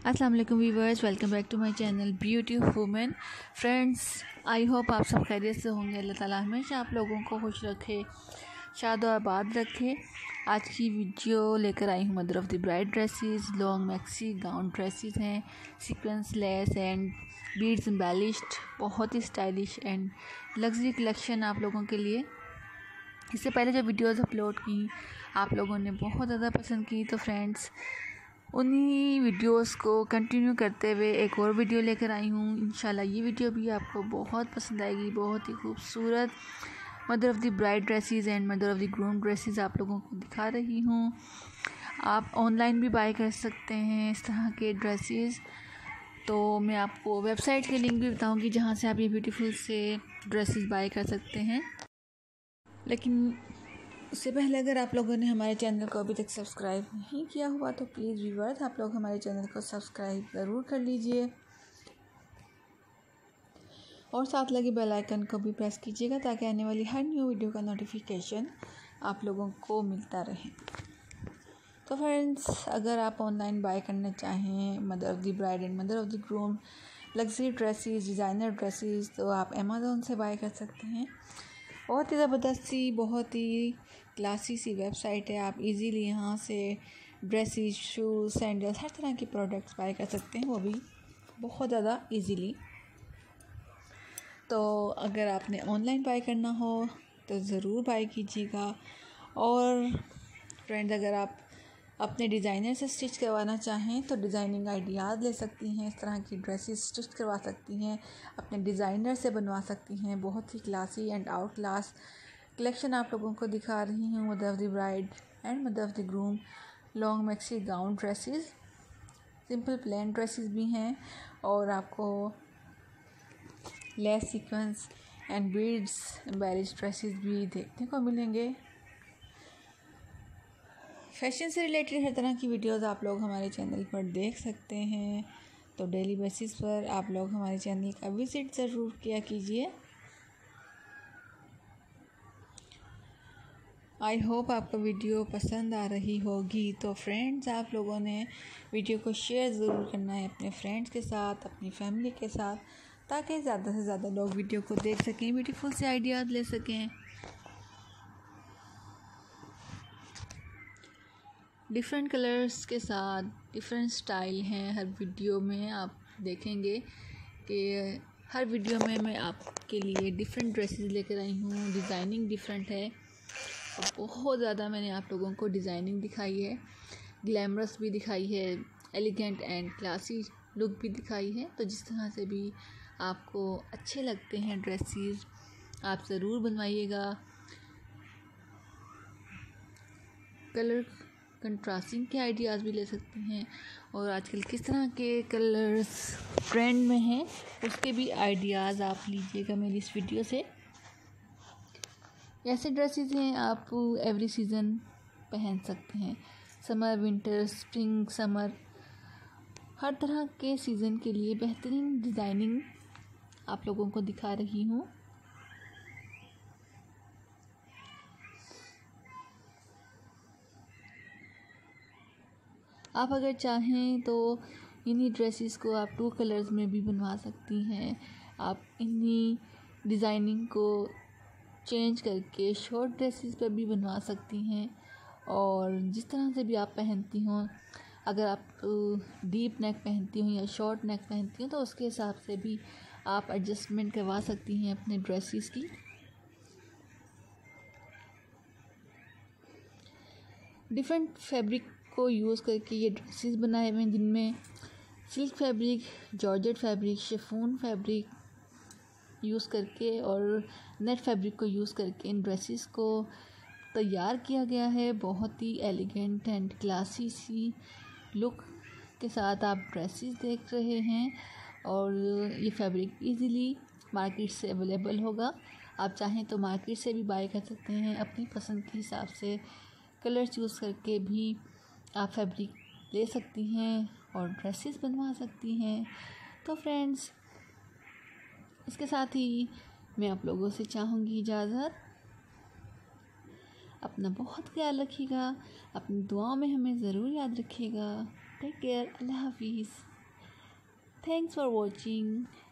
अस्सलाम वालेकुम viewers, welcome back to my channel beauty women. Friends, I hope आप सब खैरियत से होंगे। अल्लाह ताला हमेशा आप लोगों को खुश रखे, शाद और आबाद रखे। आज की वीडियो लेकर आई हूँ mother of the bride dresses. Long maxi gown dresses हैं, sequence lace and beads embellished, बहुत ही स्टाइलिश एंड लग्जरी कलेक्शन आप लोगों के लिए। इससे पहले जो वीडियोस अपलोड की आप लोगों ने बहुत ज़्यादा पसंद की, तो फ्रेंड्स उन्हीं वीडियोस को कंटिन्यू करते हुए एक और वीडियो लेकर आई हूँ। इंशाल्लाह ये वीडियो भी आपको बहुत पसंद आएगी। बहुत ही खूबसूरत mother of the bride dresses and mother of the groom dresses आप लोगों को दिखा रही हूँ। आप ऑनलाइन भी बाय कर सकते हैं इस तरह के ड्रेसेस। तो मैं आपको वेबसाइट के लिंक भी बताऊँगी जहाँ से आप ये ब्यूटीफुल से ड्रेसेस बाय कर सकते हैं। लेकिन उससे पहले अगर आप लोगों ने हमारे चैनल को अभी तक सब्सक्राइब नहीं किया हुआ तो प्लीज़ व्यूअर्स आप लोग हमारे चैनल को सब्सक्राइब ज़रूर कर लीजिए और साथ लगे बेल आइकन को भी प्रेस कीजिएगा ताकि आने वाली हर न्यू वीडियो का नोटिफिकेशन आप लोगों को मिलता रहे। तो फ्रेंड्स, अगर आप ऑनलाइन बाय करना चाहें mother of the bride and mother of the groom luxury dresses, designer dresses, तो आप अमेज़ॉन से बाय कर सकते हैं। बहुत ही ज़बरदस्त सी, बहुत ही क्लासी सी वेबसाइट है। आप इजीली यहाँ से ड्रेसेस, शूज़, सैंडल्स, हर तरह के प्रोडक्ट्स बाय कर सकते हैं, वो भी बहुत ज़्यादा इजीली। तो अगर आपने ऑनलाइन बाय करना हो तो ज़रूर बाय कीजिएगा। और फ्रेंड्स, अगर आप अपने डिज़ाइनर से स्टिच करवाना चाहें तो डिज़ाइनिंग आइडियाज़ ले सकती हैं, इस तरह की ड्रेसेस स्टिच करवा सकती हैं, अपने डिज़ाइनर से बनवा सकती हैं। बहुत ही classy and out class collection आप लोगों को दिखा रही हूँ। Mother of the bride and mother of the groom long maxi gown dresses, simple plain dresses भी हैं और आपको lace sequence and beads embellished dresses भी देखने को मिलेंगे। फैशन से रिलेटेड हर तरह की वीडियोस आप लोग हमारे चैनल पर देख सकते हैं। तो डेली बेसिस पर आप लोग हमारे चैनल का विज़िट ज़रूर किया कीजिए। आई होप आपको वीडियो पसंद आ रही होगी। तो फ्रेंड्स, आप लोगों ने वीडियो को शेयर ज़रूर करना है अपने फ्रेंड्स के साथ, अपनी फैमिली के साथ, ताकि ज़्यादा से ज़्यादा लोग वीडियो को देख सकें, ब्यूटीफुल से आइडियाज़ ले सकें। डिफरेंट कलर्स के साथ डिफरेंट स्टाइल हैं। हर वीडियो में आप देखेंगे कि हर वीडियो में मैं आपके लिए डिफरेंट ड्रेसेस लेकर आई हूँ। डिज़ाइनिंग डिफरेंट है और बहुत ज़्यादा मैंने आप लोगों को डिज़ाइनिंग दिखाई है, ग्लैमरस भी दिखाई है, एलिगेंट एंड क्लासी लुक भी दिखाई है। तो जिस तरह से भी आपको अच्छे लगते हैं ड्रेसेस आप ज़रूर बनवाइएगा। कलर कंट्रास्टिंग के आइडियाज़ भी ले सकते हैं और आजकल किस तरह के कलर्स ट्रेंड में हैं उसके भी आइडियाज़ आप लीजिएगा मेरी इस वीडियो से। ऐसे ड्रेसेस हैं आप एवरी सीज़न पहन सकते हैं, समर, विंटर, स्प्रिंग, समर, हर तरह के सीज़न के लिए बेहतरीन डिज़ाइनिंग आप लोगों को दिखा रही हूँ। आप अगर चाहें तो इन्हीं ड्रेसेस को आप 2 कलर्स में भी बनवा सकती हैं। आप इन्हीं डिज़ाइनिंग को चेंज करके शॉर्ट ड्रेसेस पर भी बनवा सकती हैं और जिस तरह से भी आप पहनती हों, अगर आप डीप नेक पहनती हों या शॉर्ट नेक पहनती हों तो उसके हिसाब से भी आप एडजस्टमेंट करवा सकती हैं अपने ड्रेसेस की। डिफरेंट फैब्रिक को यूज़ करके ये ड्रेसेस बनाए हुए हैं जिनमें silk fabric, georgette fabric, chiffon fabric use करके और नेट फैब्रिक को यूज़ करके इन ड्रेसेस को तैयार किया गया है। बहुत ही एलिगेंट एंड क्लासी सी लुक के साथ आप ड्रेसेस देख रहे हैं और ये फैब्रिक इजीली मार्केट से अवेलेबल होगा। आप चाहें तो मार्केट से भी बाय कर सकते हैं। अपनी पसंद के हिसाब से कलर चूज़ करके भी आप फैब्रिक ले सकती हैं और ड्रेसेस बनवा सकती हैं। तो फ्रेंड्स, इसके साथ ही मैं आप लोगों से चाहूँगी इजाज़त। अपना बहुत ख्याल रखिएगा, अपनी दुआओं में हमें ज़रूर याद रखिएगा। टेक केयर, अल्लाह हाफिज़। Thanks for watching.